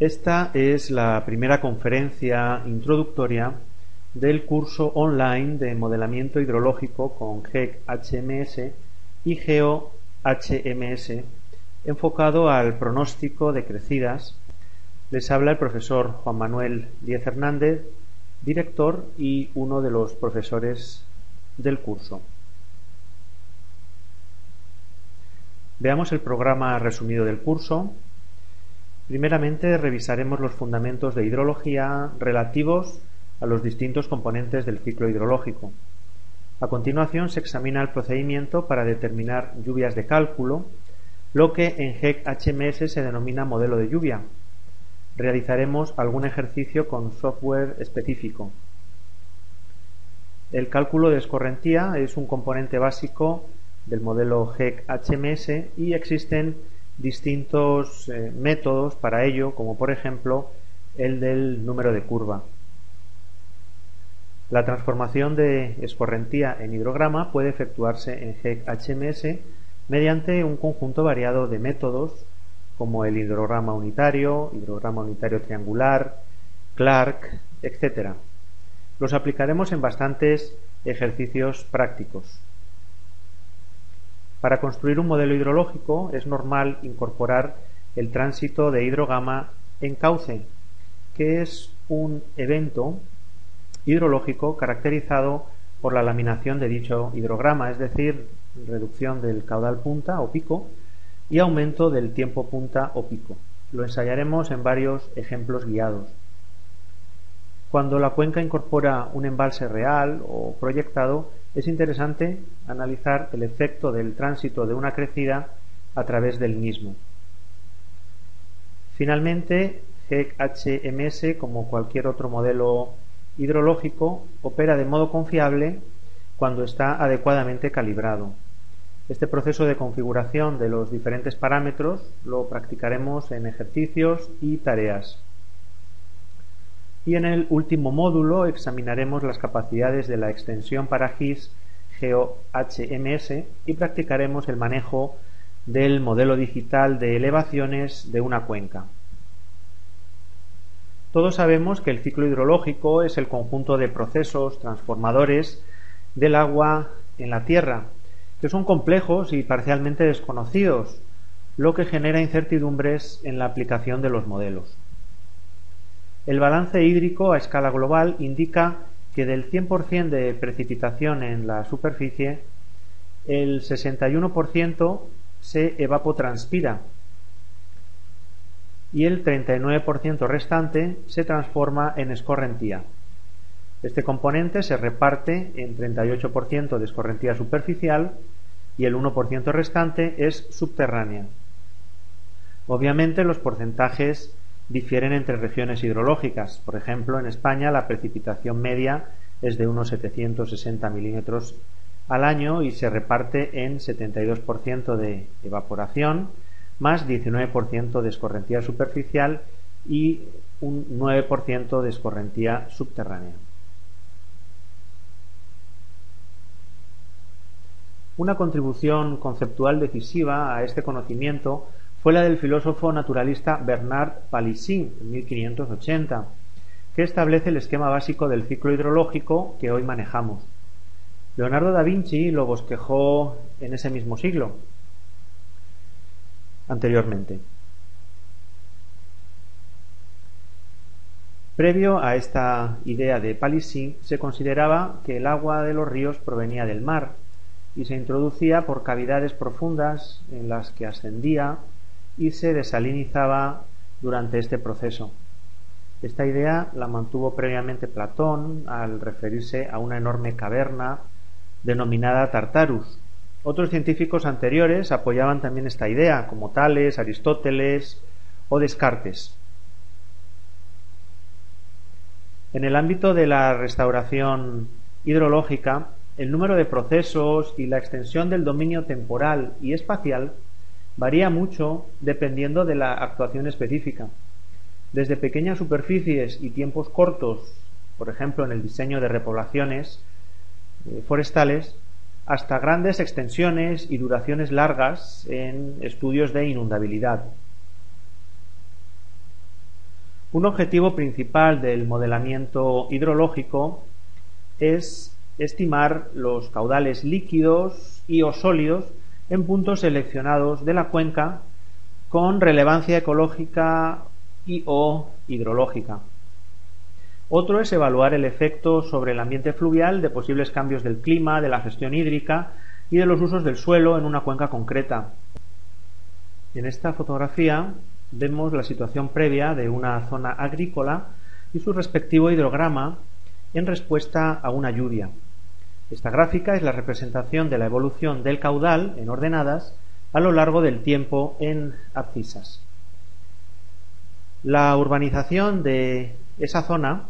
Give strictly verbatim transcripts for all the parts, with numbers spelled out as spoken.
Esta es la primera conferencia introductoria del curso online de modelamiento hidrológico con G E C H M S y GeoH M S enfocado al pronóstico de crecidas. Les habla el profesor Juan Manuel Díez Hernández, director y uno de los profesores del curso. Veamos el programa resumido del curso. Primeramente revisaremos los fundamentos de hidrología relativos a los distintos componentes del ciclo hidrológico. A continuación se examina el procedimiento para determinar lluvias de cálculo, lo que en G E C H M S se denomina modelo de lluvia. Realizaremos algún ejercicio con software específico. El cálculo de escorrentía es un componente básico del modelo G E C H M S y existen distintos eh, métodos para ello, como por ejemplo el del número de curva. La transformación de escorrentía en hidrograma puede efectuarse en G E C H M S mediante un conjunto variado de métodos como el hidrograma unitario, hidrograma unitario triangular, Clark, etcétera. Los aplicaremos en bastantes ejercicios prácticos. Para construir un modelo hidrológico es normal incorporar el tránsito de hidrograma en cauce, que es un evento hidrológico caracterizado por la laminación de dicho hidrograma, es decir, reducción del caudal punta o pico y aumento del tiempo punta o pico. Lo ensayaremos en varios ejemplos guiados. Cuando la cuenca incorpora un embalse real o proyectado, es interesante analizar el efecto del tránsito de una crecida a través del mismo. Finalmente, G E C H M S, como cualquier otro modelo hidrológico, opera de modo confiable cuando está adecuadamente calibrado. Este proceso de configuración de los diferentes parámetros lo practicaremos en ejercicios y tareas. Y en el último módulo examinaremos las capacidades de la extensión para G I S GeoH M S y practicaremos el manejo del modelo digital de elevaciones de una cuenca. Todos sabemos que el ciclo hidrológico es el conjunto de procesos transformadores del agua en la tierra, que son complejos y parcialmente desconocidos, lo que genera incertidumbres en la aplicación de los modelos. El balance hídrico a escala global indica que del cien por ciento de precipitación en la superficie, el sesenta y uno por ciento se evapotranspira y el treinta y nueve por ciento restante se transforma en escorrentía. Este componente se reparte en treinta y ocho por ciento de escorrentía superficial y el uno por ciento restante es subterránea. Obviamente los porcentajes difieren entre regiones hidrológicas. Por ejemplo, en España la precipitación media es de unos setecientos sesenta milímetros al año y se reparte en setenta y dos por ciento de evaporación más diecinueve por ciento de escorrentía superficial y un nueve por ciento de escorrentía subterránea. Una contribución conceptual decisiva a este conocimiento fue la del filósofo naturalista Bernard Palissy en mil quinientos ochenta, que establece el esquema básico del ciclo hidrológico que hoy manejamos. Leonardo da Vinci lo bosquejó en ese mismo siglo, anteriormente. Previo a esta idea de Palissy, se consideraba que el agua de los ríos provenía del mar y se introducía por cavidades profundas en las que ascendía y se desalinizaba durante este proceso. Esta idea la mantuvo previamente Platón al referirse a una enorme caverna denominada Tartarus. Otros científicos anteriores apoyaban también esta idea, como Tales, Aristóteles o Descartes. En el ámbito de la restauración hidrológica, el número de procesos y la extensión del dominio temporal y espacial varía mucho dependiendo de la actuación específica. Desde pequeñas superficies y tiempos cortos, por ejemplo en el diseño de repoblaciones eh, forestales, hasta grandes extensiones y duraciones largas en estudios de inundabilidad. Un objetivo principal del modelamiento hidrológico es estimar los caudales líquidos y o sólidos en puntos seleccionados de la cuenca con relevancia ecológica y o hidrológica. Otro es evaluar el efecto sobre el ambiente fluvial de posibles cambios del clima, de la gestión hídrica y de los usos del suelo en una cuenca concreta. En esta fotografía vemos la situación previa de una zona agrícola y su respectivo hidrograma en respuesta a una lluvia. Esta gráfica es la representación de la evolución del caudal en ordenadas a lo largo del tiempo en abscisas. La urbanización de esa zona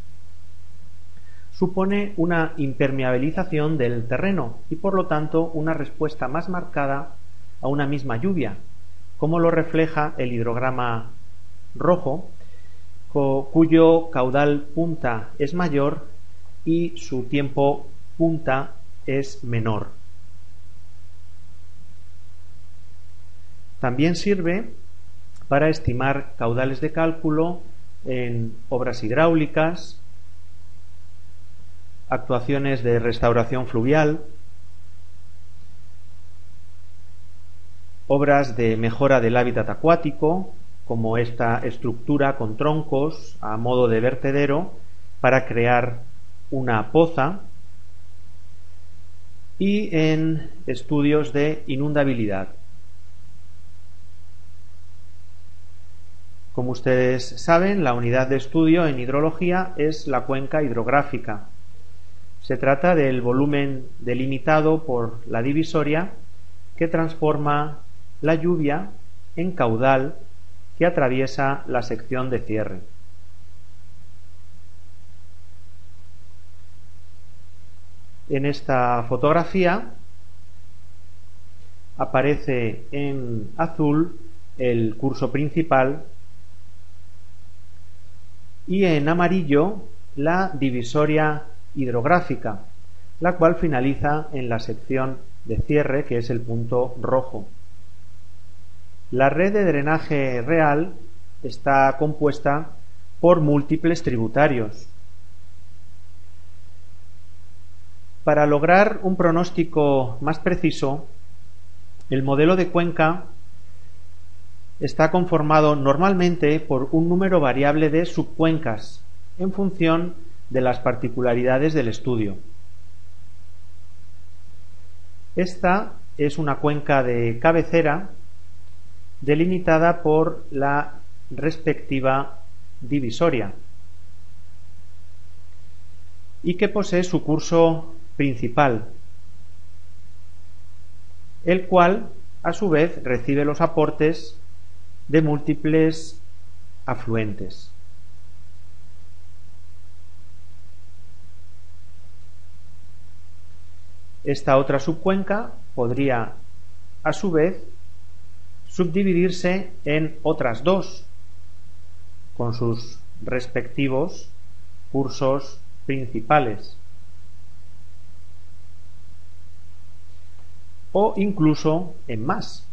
supone una impermeabilización del terreno y por lo tanto una respuesta más marcada a una misma lluvia, como lo refleja el hidrograma rojo, cuyo caudal punta es mayor y su tiempo punta es menor. También sirve para estimar caudales de cálculo en obras hidráulicas, actuaciones de restauración fluvial, obras de mejora del hábitat acuático, como esta estructura con troncos a modo de vertedero para crear una poza, y en estudios de inundabilidad. Como ustedes saben, la unidad de estudio en hidrología es la cuenca hidrográfica. Se trata del volumen delimitado por la divisoria que transforma la lluvia en caudal que atraviesa la sección de cierre. En esta fotografía aparece en azul el curso principal y en amarillo la divisoria hidrográfica, la cual finaliza en la sección de cierre, que es el punto rojo. La red de drenaje real está compuesta por múltiples tributarios. Para lograr un pronóstico más preciso, el modelo de cuenca está conformado normalmente por un número variable de subcuencas en función de las particularidades del estudio. Esta es una cuenca de cabecera delimitada por la respectiva divisoria y que posee su curso principal, el cual a su vez recibe los aportes de múltiples afluentes. Esta otra subcuenca podría a su vez subdividirse en otras dos con sus respectivos cursos principales, o incluso en más.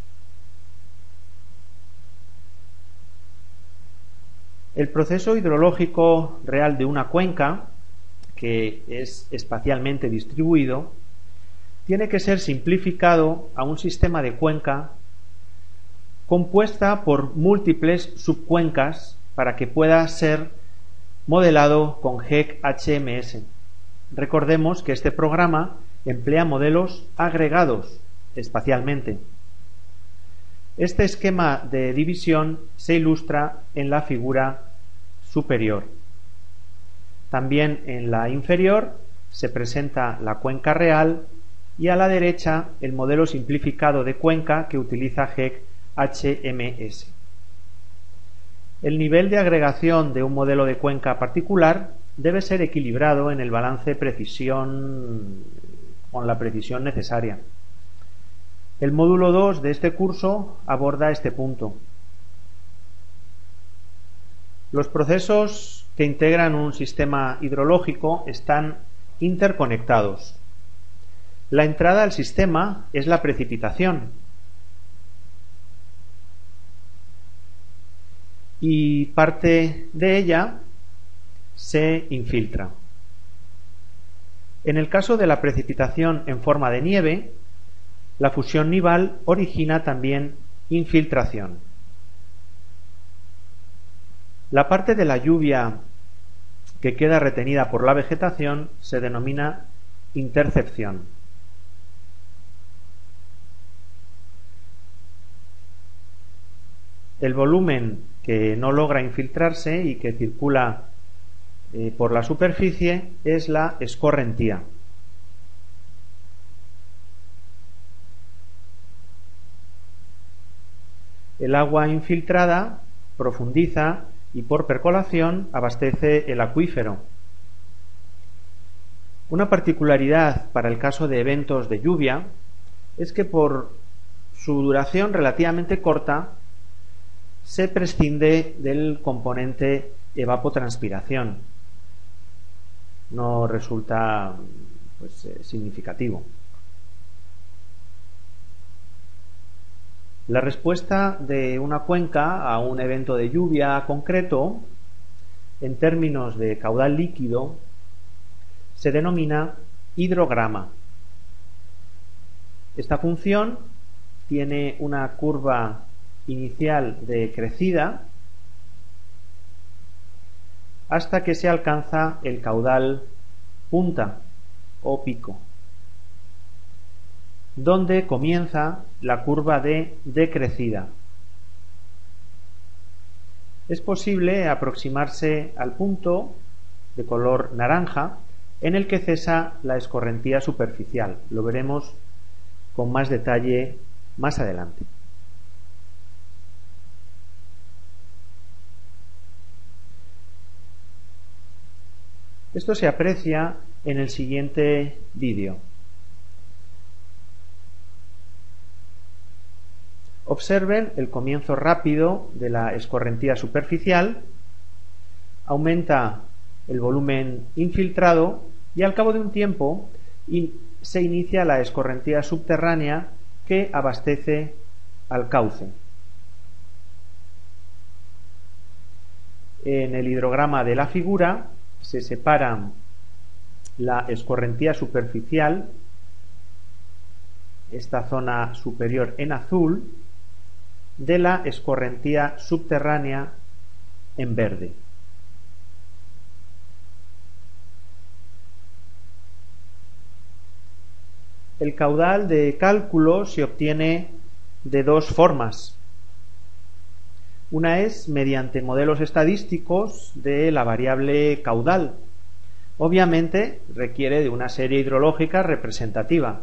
El proceso hidrológico real de una cuenca, que es espacialmente distribuido, tiene que ser simplificado a un sistema de cuenca compuesta por múltiples subcuencas para que pueda ser modelado con G E C H M S. Recordemos que este programa emplea modelos agregados espacialmente. Este esquema de división se ilustra en la figura superior. También en la inferior se presenta la cuenca real y a la derecha el modelo simplificado de cuenca que utiliza G E C H M S. El nivel de agregación de un modelo de cuenca particular debe ser equilibrado en el balance precisión con la precisión necesaria. El módulo dos de este curso aborda este punto. Los procesos que integran un sistema hidrológico están interconectados. La entrada al sistema es la precipitación. y parte de ella se infiltra. En el caso de la precipitación en forma de nieve, la fusión nival origina también infiltración. La parte de la lluvia que queda retenida por la vegetación se denomina intercepción. El volumen que no logra infiltrarse y que circula eh, por la superficie es la escorrentía. El agua infiltrada profundiza y por percolación abastece el acuífero. Una particularidad para el caso de eventos de lluvia es que por su duración relativamente corta se prescinde del componente evapotranspiración. No resulta pues, eh, significativo. La respuesta de una cuenca a un evento de lluvia concreto, en términos de caudal líquido, se denomina hidrograma. Esta función tiene una curva inicial de crecida hasta que se alcanza el caudal punta o pico, donde comienza la curva de decrecida. Es posible aproximarse al punto de color naranja en el que cesa la escorrentía superficial. Lo veremos con más detalle más adelante. Esto se aprecia en el siguiente vídeo. Observen el comienzo rápido de la escorrentía superficial, aumenta el volumen infiltrado y al cabo de un tiempo se inicia la escorrentía subterránea que abastece al cauce. En el hidrograma de la figura se separan la escorrentía superficial, esta zona superior en azul, de la escorrentía subterránea en verde. El caudal de cálculo se obtiene de dos formas. Una es mediante modelos estadísticos de la variable caudal. Obviamente requiere de una serie hidrológica representativa.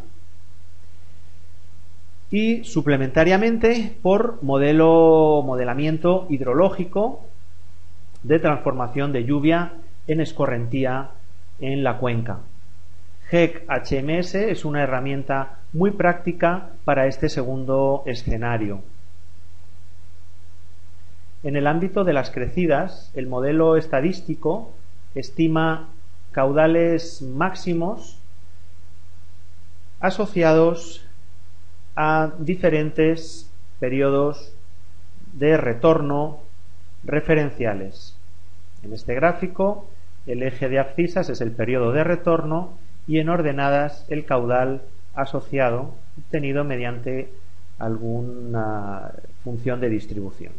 Y suplementariamente por modelo modelamiento hidrológico de transformación de lluvia en escorrentía en la cuenca. G E C H M S es una herramienta muy práctica para este segundo escenario. En el ámbito de las crecidas, el modelo estadístico estima caudales máximos asociados a diferentes periodos de retorno referenciales. En este gráfico, el eje de abscisas es el periodo de retorno y en ordenadas el caudal asociado obtenido mediante alguna función de distribución.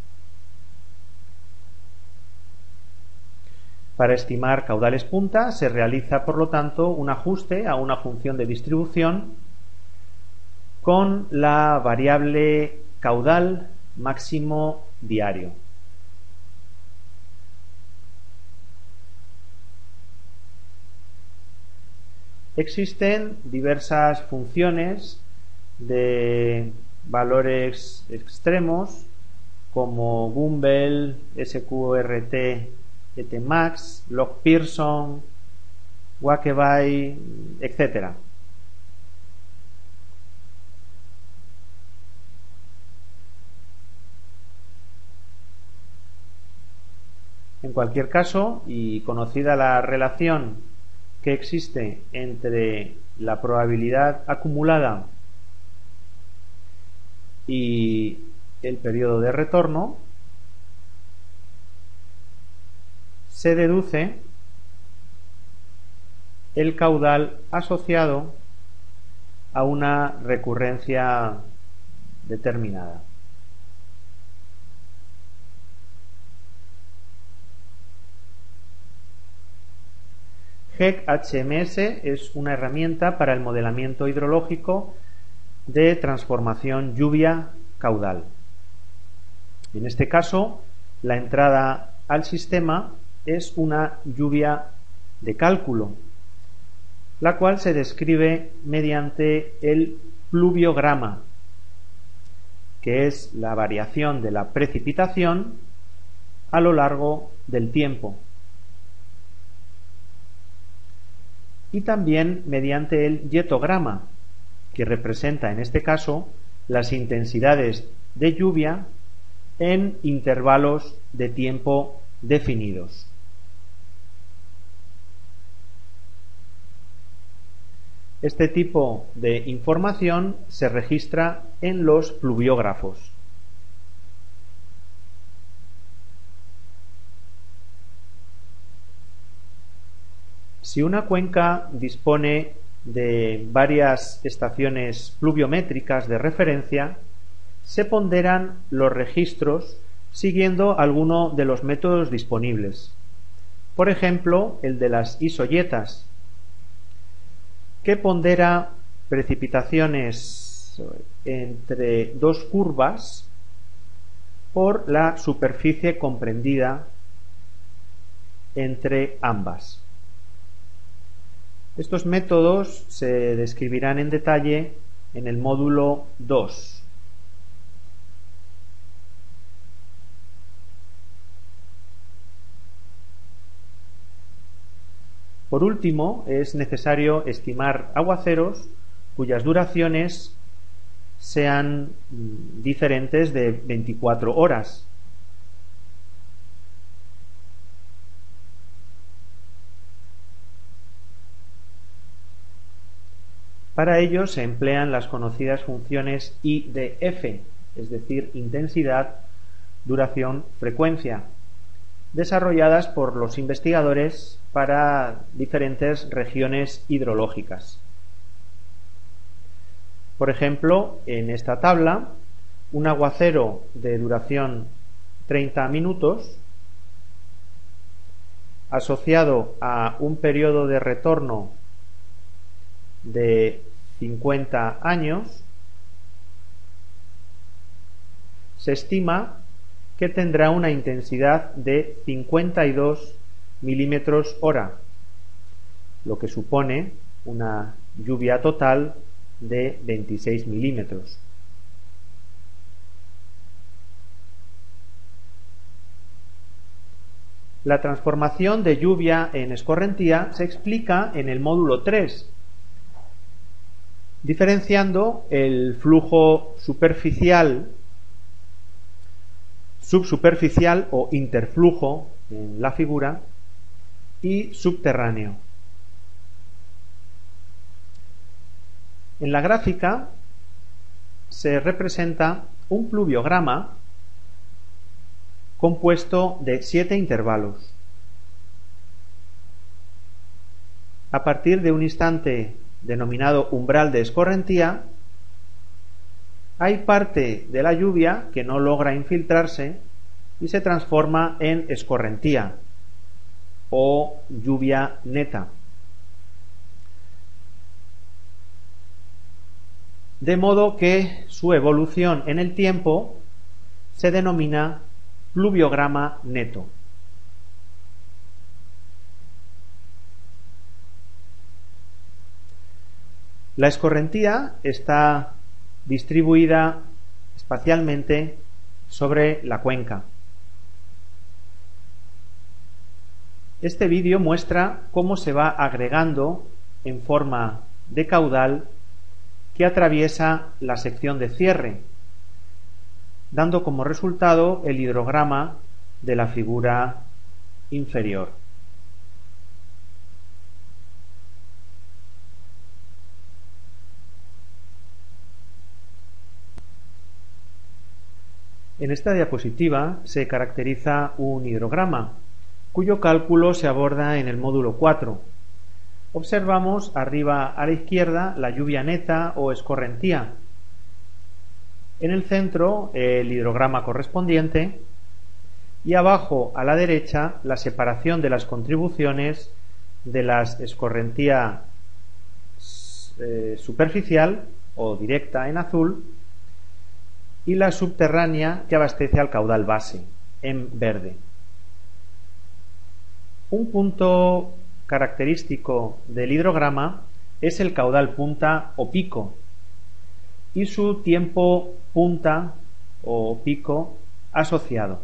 Para estimar caudales punta se realiza, por lo tanto, un ajuste a una función de distribución con la variable caudal máximo diario. Existen diversas funciones de valores extremos como Gumbel, S Q R T, E T max, log Pearson, Wakeby, etcétera. En cualquier caso, y conocida la relación que existe entre la probabilidad acumulada y el periodo de retorno, se deduce el caudal asociado a una recurrencia determinada. G E C H M S es una herramienta para el modelamiento hidrológico de transformación lluvia-caudal. En este caso, la entrada al sistema es una lluvia de cálculo, la cual se describe mediante el pluviograma, que es la variación de la precipitación a lo largo del tiempo, y también mediante el yetograma, que representa en este caso las intensidades de lluvia en intervalos de tiempo definidos. Este tipo de información se registra en los pluviógrafos. Si una cuenca dispone de varias estaciones pluviométricas de referencia, se ponderan los registros siguiendo alguno de los métodos disponibles. Por ejemplo, el de las isoyetas, que pondera precipitaciones entre dos curvas por la superficie comprendida entre ambas. Estos métodos se describirán en detalle en el módulo dos. Por último, es necesario estimar aguaceros cuyas duraciones sean diferentes de veinticuatro horas. Para ello se emplean las conocidas funciones I de F, es decir, intensidad, duración, frecuencia, desarrolladas por los investigadores para diferentes regiones hidrológicas. Por ejemplo, en esta tabla, un aguacero de duración treinta minutos asociado a un periodo de retorno de cincuenta años, se estima que tendrá una intensidad de cincuenta y dos milímetros hora, lo que supone una lluvia total de veintiséis milímetros. La transformación de lluvia en escorrentía se explica en el módulo tres, diferenciando el flujo superficial, subsuperficial o interflujo en la figura y subterráneo. En la gráfica se representa un pluviograma compuesto de siete intervalos. A partir de un instante denominado umbral de escorrentía, hay parte de la lluvia que no logra infiltrarse y se transforma en escorrentía o lluvia neta. De modo que su evolución en el tiempo se denomina pluviograma neto. La escorrentía está distribuida espacialmente sobre la cuenca. Este vídeo muestra cómo se va agregando en forma de caudal que atraviesa la sección de cierre, dando como resultado el hidrograma de la figura inferior. En esta diapositiva se caracteriza un hidrograma cuyo cálculo se aborda en el módulo cuatro. Observamos arriba a la izquierda la lluvia neta o escorrentía. En el centro el hidrograma correspondiente y abajo a la derecha la separación de las contribuciones de la escorrentía eh, superficial o directa en azul y la subterránea que abastece al caudal base en verde. Un punto característico del hidrograma es el caudal punta o pico y su tiempo punta o pico asociado.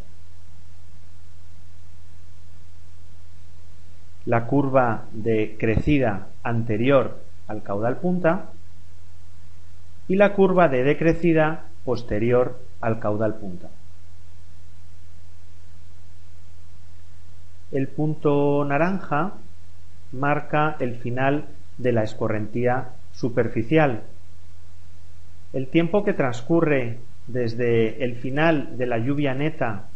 La curva de crecida anterior al caudal punta y la curva de decrecida posterior al caudal punta. El punto naranja marca el final de la escorrentía superficial. El tiempo que transcurre desde el final de la lluvia neta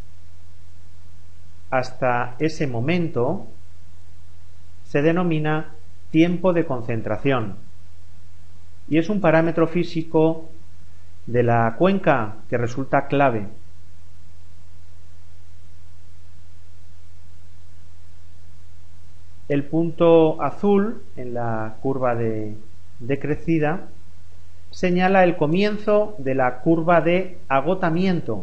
hasta ese momento se denomina tiempo de concentración y es un parámetro físico de la cuenca que resulta clave. El punto azul en la curva de, de crecida señala el comienzo de la curva de agotamiento,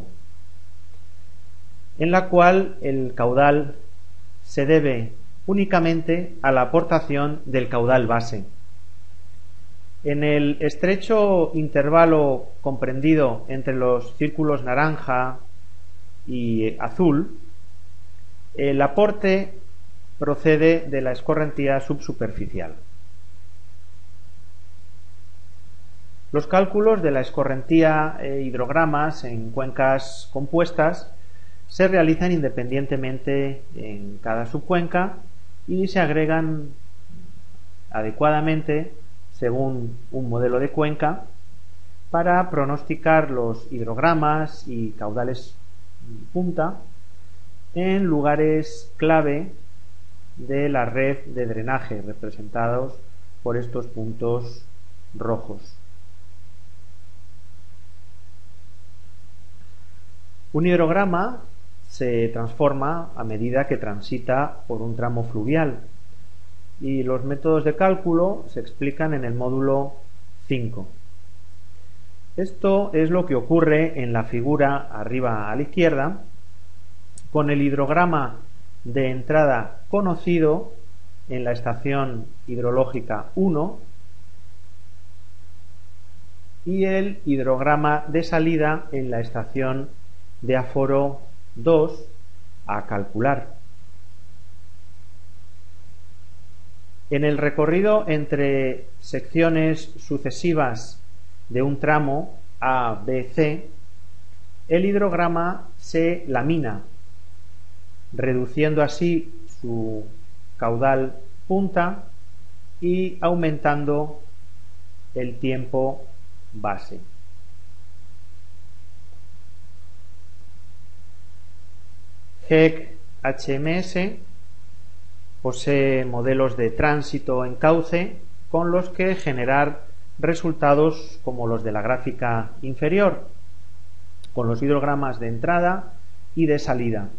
en la cual el caudal se debe únicamente a la aportación del caudal base. En el estrecho intervalo comprendido entre los círculos naranja y azul, el aporte procede de la escorrentía subsuperficial. Los cálculos de la escorrentía e hidrogramas en cuencas compuestas se realizan independientemente en cada subcuenca y se agregan adecuadamente según un modelo de cuenca para pronosticar los hidrogramas y caudales punta en lugares clave de la red de drenaje representados por estos puntos rojos. Un hidrograma se transforma a medida que transita por un tramo fluvial y los métodos de cálculo se explican en el módulo cinco. Esto es lo que ocurre en la figura arriba a la izquierda con el hidrograma de entrada conocido en la estación hidrológica uno y el hidrograma de salida en la estación de aforo dos a calcular. En el recorrido entre secciones sucesivas de un tramo A, B, C, el hidrograma se lamina, reduciendo así su caudal punta y aumentando el tiempo base. G E C H M S posee modelos de tránsito en cauce con los que generar resultados como los de la gráfica inferior, con los hidrogramas de entrada y de salida.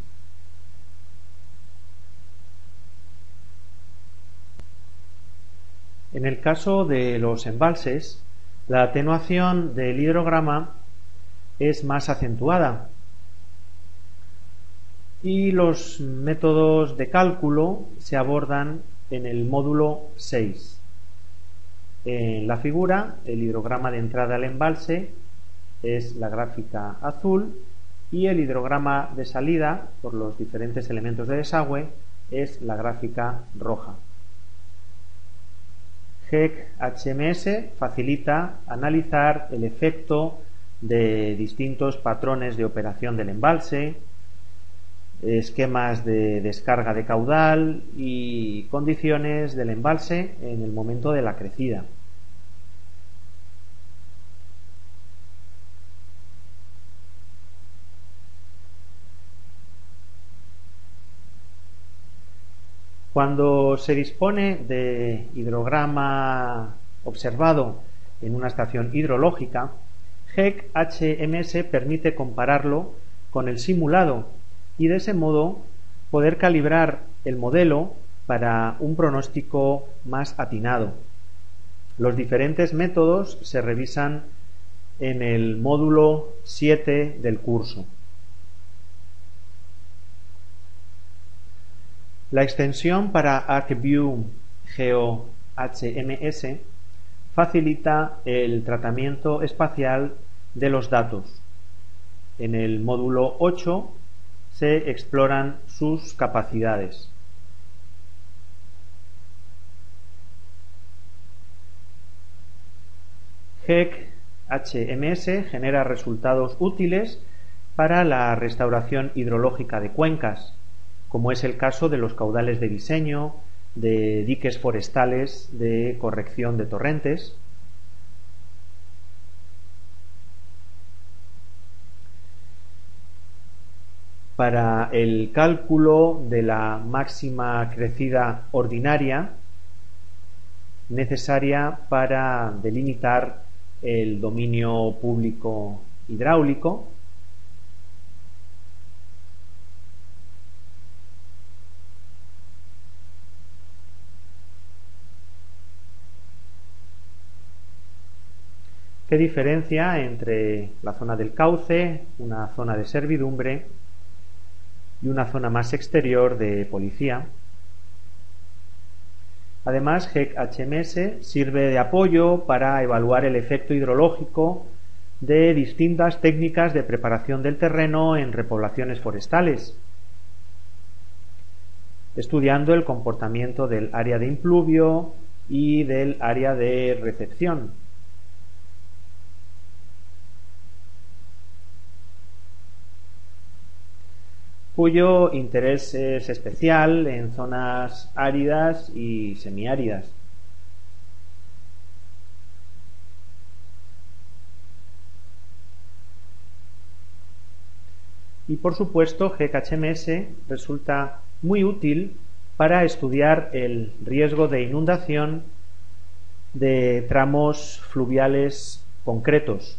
En el caso de los embalses, la atenuación del hidrograma es más acentuada y los métodos de cálculo se abordan en el módulo seis. En la figura, el hidrograma de entrada al embalse es la gráfica azul y el hidrograma de salida por los diferentes elementos de desagüe es la gráfica roja. G E C H M S facilita analizar el efecto de distintos patrones de operación del embalse, esquemas de descarga de caudal y condiciones del embalse en el momento de la crecida. Cuando se dispone de hidrograma observado en una estación hidrológica, G E C H M S permite compararlo con el simulado y de ese modo poder calibrar el modelo para un pronóstico más atinado. Los diferentes métodos se revisan en el módulo siete del curso. La extensión para ArcView GeoHMS facilita el tratamiento espacial de los datos. En el módulo ocho se exploran sus capacidades. G E C H M S genera resultados útiles para la restauración hidrológica de cuencas, como es el caso de los caudales de diseño, de diques forestales, de corrección de torrentes. Para el cálculo de la máxima crecida ordinaria necesaria para delimitar el dominio público hidráulico, ¿qué diferencia entre la zona del cauce, una zona de servidumbre y una zona más exterior de policía? Además, G E C H M S sirve de apoyo para evaluar el efecto hidrológico de distintas técnicas de preparación del terreno en repoblaciones forestales, estudiando el comportamiento del área de impluvio y del área de recepción. Cuyo interés es especial en zonas áridas y semiáridas. Y por supuesto, G E C H M S resulta muy útil para estudiar el riesgo de inundación de tramos fluviales concretos.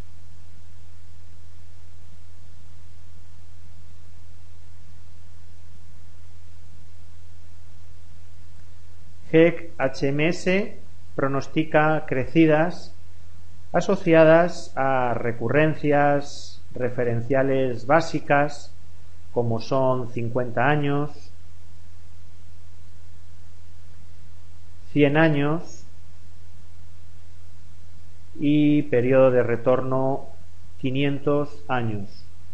G E C H M S pronostica crecidas asociadas a recurrencias referenciales básicas como son cincuenta años, cien años y periodo de retorno quinientos años.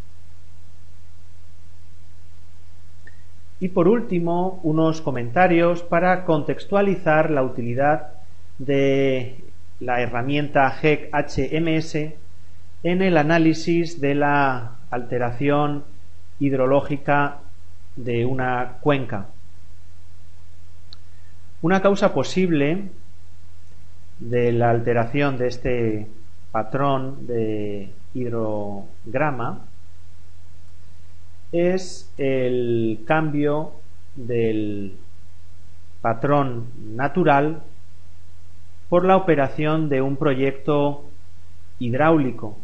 Y por último, unos comentarios para contextualizar la utilidad de la herramienta G E C H M S en el análisis de la alteración hidrológica de una cuenca. Una causa posible de la alteración de este patrón de hidrograma es el cambio del patrón natural por la operación de un proyecto hidráulico.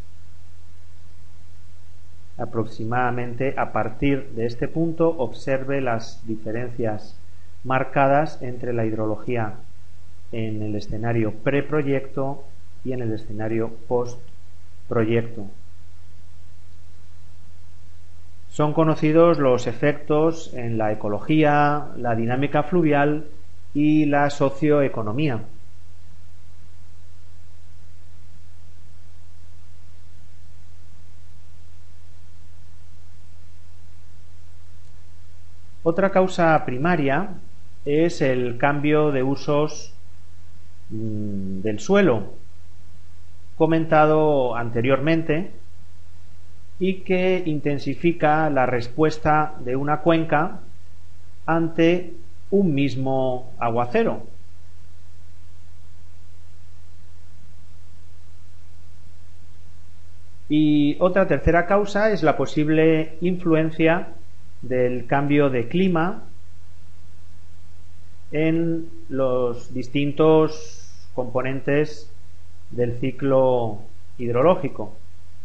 Aproximadamente a partir de este punto observe las diferencias marcadas entre la hidrología en el escenario preproyecto y en el escenario postproyecto. Son conocidos los efectos en la ecología, la dinámica fluvial y la socioeconomía. Otra causa primaria es el cambio de usos mmm, del suelo, comentado anteriormente, y que intensifica la respuesta de una cuenca ante un mismo aguacero. Y otra tercera causa es la posible influencia del cambio de clima en los distintos componentes del ciclo hidrológico.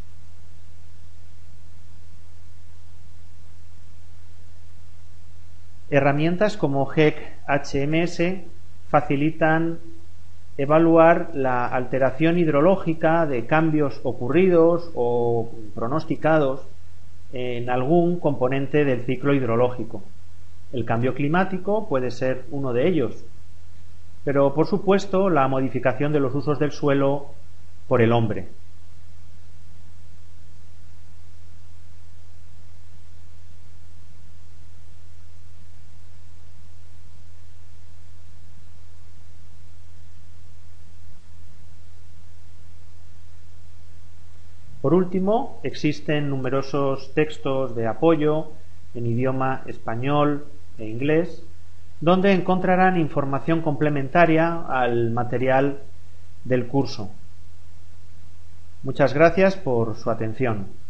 Herramientas como G E C H M S facilitan evaluar la alteración hidrológica de cambios ocurridos o pronosticados en algún componente del ciclo hidrológico. El cambio climático puede ser uno de ellos, pero por supuesto la modificación de los usos del suelo por el hombre. Por último, existen numerosos textos de apoyo en idioma español e inglés, donde encontrarán información complementaria al material del curso. Muchas gracias por su atención.